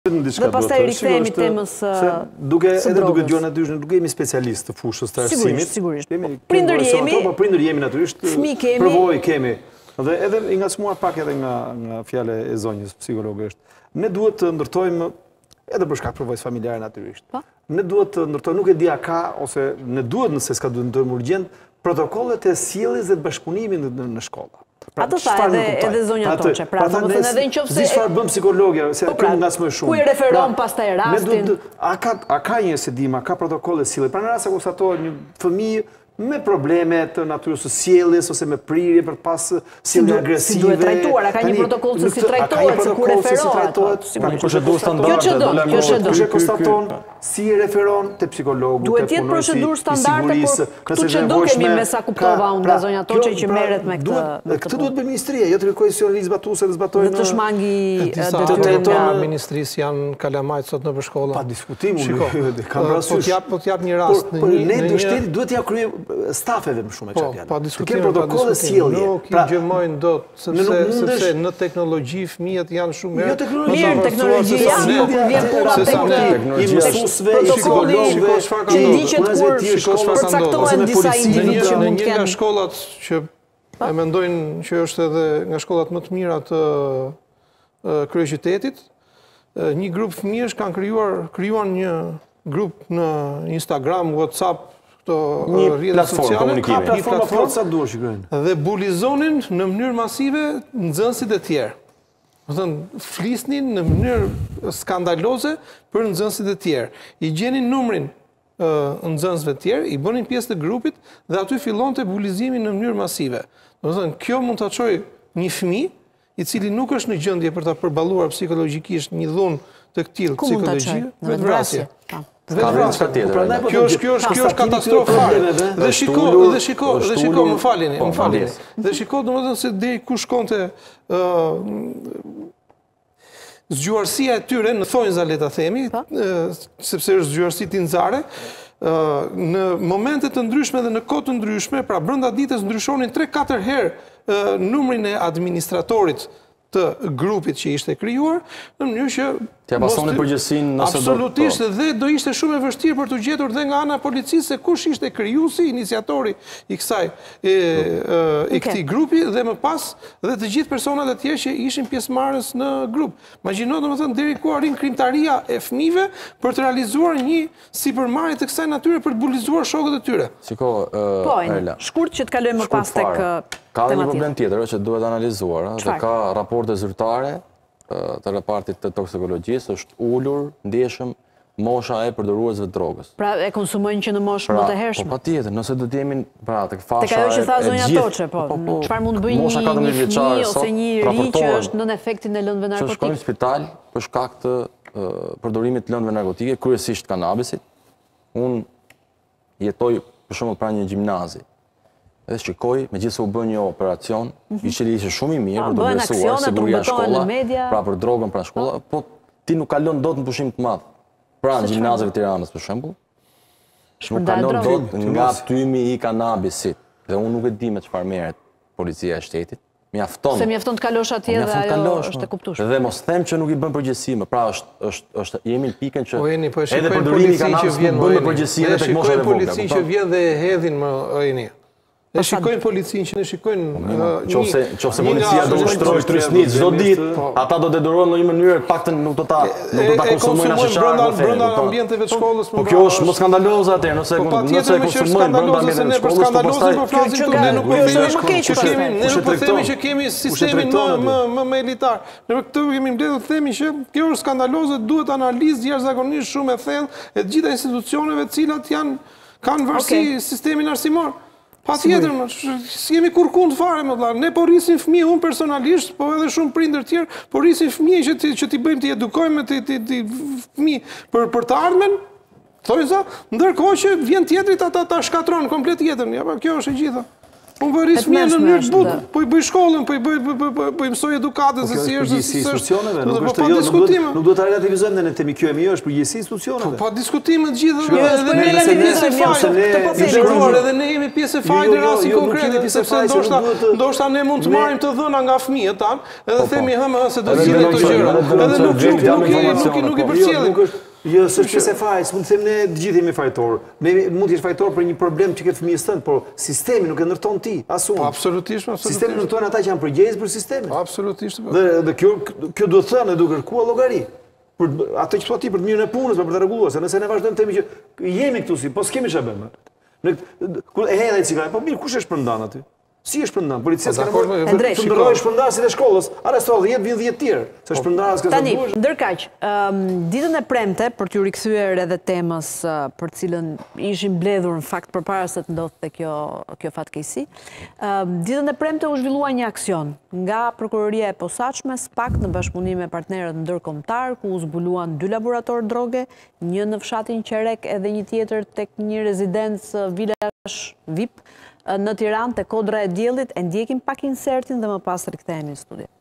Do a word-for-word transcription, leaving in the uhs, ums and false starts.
Dhe pastaj rikthehemi temës së drogës. Edhe duke dëgjuar natyrisht, nuk jemi specialistë të fushës të arsimit. Sigurisht, sigurisht. Prindër jemi, po prindër jemi natyrisht. Fëmijë kemi. Përvojë kemi. Dhe edhe i ngacmuar pak edhe nga nga fjala e zonjës psikologë është. Ne duhet të ndërtojmë edhe për shkak përvojës familjare natyrisht. Ne duhet të ndërtojmë, nuk e di a ka ose ne duhet nëse s'ka duhet ndërtojmë urgjent protokollet e sjelljes dhe të bashkëpunimit në shkolla. Atë tha edhe edhe zonja Toçe, pra domethënë edhe nëse di çfarë bën psikologja, se këtu ngacmoj shumë. Ku i referon pastaj rastin? A ka a ka një se dim, a ka protokolle sjellje? Pra në rast se konstatohet një fëmijë me probleme të natyrës së sjelljes ose me prirje për pas sjellje agresive. Si duhet trajtuar? A ka një protokoll se si trajtohet, se ku referohet? Pra një procedurë standarde, do la kush e konstaton, si e referon te psikologu, te duhet të jetë procedurë standarde, por këtu që do kemi me sa kuptova unë nga zonja Toçe që merret me këtë. Këtë duhet bëj ministria, jo të kërkojë sionalistë zbatuese të zbatojnë. Të shmangi detyrën nga ministrisë janë kalamajt sot nëpër shkolla. Pa diskutim, unë kam parasysh. Po t'jap një rast në një. Ne shteti duhet t'ia kryej stafeve më shumë e çfarë. Pa diskutim, protokolle sjellje. Nuk i gjëmojnë dot sepse në teknologji fëmijët janë shumë mirë. Mirë, teknologjia, po vjen puna tek mësuesve, i psikologëve, që ndiqet kur përcaktohen disa individë që mund të kenë. Një nga kenë shkollat që e mendojnë që është edhe nga shkollat më të mira të kryeqytetit, një grup fëmijësh kanë krijuar krijuan një grup në Instagram, WhatsApp, një platformë komunikimi. Një platformë sa duhet shikojnë. Dhe bulizonin në mënyrë masive nxënësit e tjerë. Do thënë flisnin në mënyrë skandaloze për nxënësit e tjerë. I gjenin numrin nxënësve të tjerë, i bënin pjesë të grupit dhe aty fillonte bulizimi në mënyrë masive. Do thënë kjo mund ta çojë një fëmijë i cili nuk është në gjendje për ta përballuar psikologjikisht një dhunë të këtillë psikologjie, vetvrasje. Kjo është kjo është kjo është katastrofë fare. Dhe shiko, dhe shiko, dhe shiko, më falini, më falini. Dhe shiko, domethënë se deri ku shkonte ë zgjuarësia e tyre në thonjza le ta themi, sepse është zgjuarësi tinxare, në momente të ndryshme dhe në kohë të ndryshme, pra brenda ditës ndryshonin tre katër herë numrin e administratorit të grupit që ishte krijuar, në mënyrë që t'ia pasoni përgjegjësinë nëse do. Absolutisht, dhe do ishte shumë e vështirë për të gjetur dhe nga ana e policisë se kush ishte krijuesi, iniciatori i kësaj e i këtij grupi dhe më pas dhe të gjithë personat e tjerë që ishin pjesëmarrës në grup. Imagjino domethënë deri ku arrin krimtaria e fëmijëve për të realizuar një sipërmarrje të kësaj natyre për të bulizuar shokët e tyre. Shiko, Erla. Shkurt që të kalojmë më pas tek ka një problem tjetër që duhet analizuar, dhe ka raporte zyrtare të repartit të toksikologjisë, është ulur ndjeshëm mosha e përdoruesve të drogës. Pra e konsumojnë që në moshë më të hershme. Po patjetër, nëse do të jemi pra tek fasha tek ajo që tha zonja Toçe, po, çfarë mund të bëjë një fëmijë ose një ri që është nën efektin e lëndëve narkotike? Që shkojnë në spital për shkak të përdorimit të lëndëve narkotike, kryesisht kanabisit. Unë jetoj për shembull pranë një gjimnazi. Dhe shikoj, me gjithë se u bën një operacion, i qëli ishte shumë i mirë, për të besuar, siguria në shkolla, pra për drogën pra shkolla, po ti nuk kalon dot në pushim të madh. Pra në gjimnazëve të Tiranës, për shembull, nuk kalon dot nga tymi i kanabisit. Dhe unë nuk e di me çfarë merret policia e shtetit. Mjafton. Se mjafton të kalosh atje dhe ajo është e kuptueshme. Dhe mos them që nuk i bën përgjegjësi, pra është është është jemi në pikën që edhe përdorimi i kanabis nuk bën përgjegjësi edhe tek moshat e vogla. Shikojnë polici që vjen dhe e hedhin më ojeni. Ne shikojnë policinë që ne shikojnë nëse policia do ushtrojë trysni çdo ditë, ata do detyrohen në një mënyrë paktën nuk do ta nuk do ta konsumojnë as çfarë brenda ambienteve të shkollës. Po kjo është më skandaloze atë, nëse nëse konsumojnë brenda ambienteve të shkollës, po pastaj po flasim këtu, ne nuk po themi që kemi, ne nuk po themi që kemi sistemin më më më elitar. Ne këtu kemi mbledhur të themi që kjo është skandaloze, duhet analizë jashtëzakonisht shumë e thellë e të gjitha institucioneve të cilat janë kanë varësi sistemin arsimor. Pa tjetër, s'jemi kur kund fare, më vëlla. Ne po rrisim fëmijë, unë personalisht, po edhe shumë prindër tjerë, po rrisim fëmijë që që t'i bëjmë, t'i edukojmë ti ti fëmijë për për të ardhmen. Thojë sa, ndërkohë që vjen tjetri ta ta shkatron komplet jetën. Ja, kjo është e gjitha. Unë bëri fëmijë në mënyrë të bukur, po i bëj shkollën, po i bëj po i mësoj edukatën se si është. Përgjithësi institucioneve, nuk po është jo, nuk duhet ta relativizojmë dhe në temi kjo e mi është përgjithësi institucioneve. Po diskutime të gjitha edhe ne jemi pjesë e fajit, edhe ne jemi pjesë e fajit në rasti konkret, sepse ndoshta ndoshta ne mund të marrim të dhëna nga fëmijët tan, edhe themi hëmë se do zgjidhet këto gjëra. Edhe nuk nuk i përcjellim. Jo, së shpese faj, së mund të them ne të gjithë jemi fajtor. Ne mund të jesh fajtor për një problem që këtë fëmijës tënë, por sistemi nuk e ndërton ti, asun. Po, absolutisht, absolutisht. Sistemi ndërton ata që janë përgjegjës për sistemin. Po, absolutisht. Dhe kjo duhet thënë, duhet kërkuar llogari. Për atë që thua ti për të mirën e punës, për të rregulluar, se nëse ne vazhdojmë themi që jemi këtu si, po s'kemi çfarë bëjmë. Kur e hedhë ai cigaret, po mirë, kush është shpërndan aty? Si është shpërndan? Policia s'ka nevojë të ndërrojë shpërndarësit e shkollës. Arrestohet dhjetë, vjen dhjetë tjerë, se shpërndarës kësaj Tani, ndërkaq, ditën e premte për t'ju rikthyer edhe temës për cilën ishin mbledhur në fakt përpara se të ndodhte kjo kjo fatkeqësi. Ditën e premte u zhvillua një aksion nga prokuroria e posaçme SPAK në bashkëpunim me partnerët ndërkombëtar ku u zbuluan dy laboratorë droge, një në fshatin Qerek edhe një tjetër tek një rezidencë Vilash V I P në Tiranë te Kodra e Diellit. E ndjekim pak insertin dhe më pas rikthehemi në studio.